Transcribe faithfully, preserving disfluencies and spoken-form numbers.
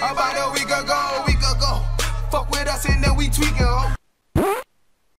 About a week ago, week ago. Fuck with us and then we tweaking, ho.